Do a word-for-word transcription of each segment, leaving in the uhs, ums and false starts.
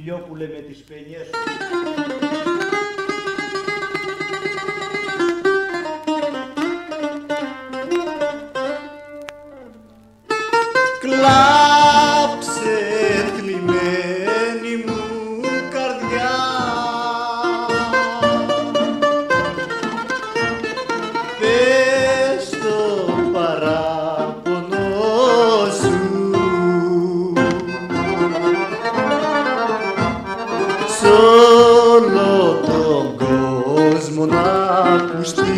Ηλιόπουλε με τις παινιές σου. Κλάψε θλιμμένη μου καρδιά, πες το παράπονο σου σ' όλο τον κόσμο να ακουστεί.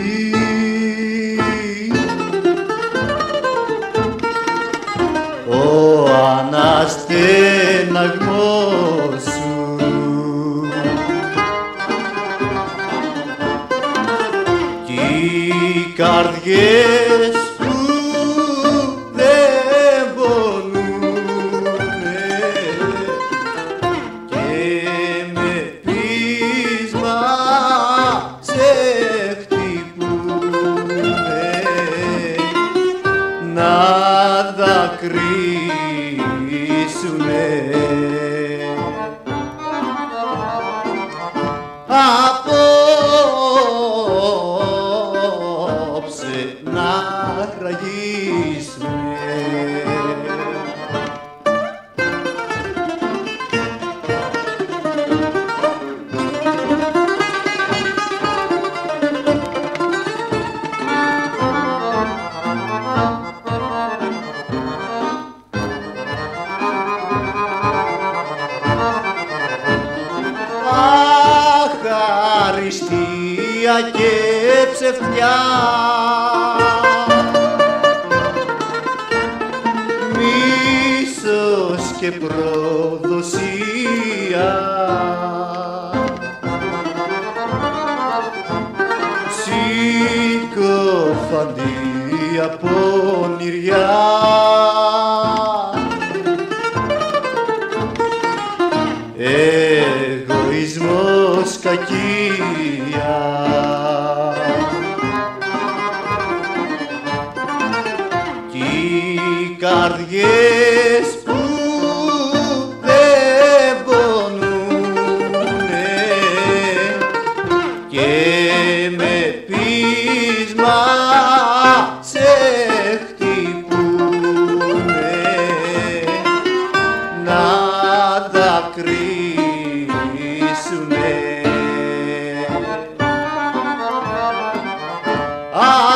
Ο αναστεναγμός σου κι οι καρδιές που δεν πονούνε και με πείσμα σε χτυπούνε να δακρύσουνε. Απόψε να ραγίσουνε. Αριστεία και ψευτιά, μίσος και προδοσία, συκοφαντία πονηριά, εγωισμός κακία, κι οι καρδιές που δεν πονούνε και με πείσμα σε χτυπούνε να δακρύσουνε.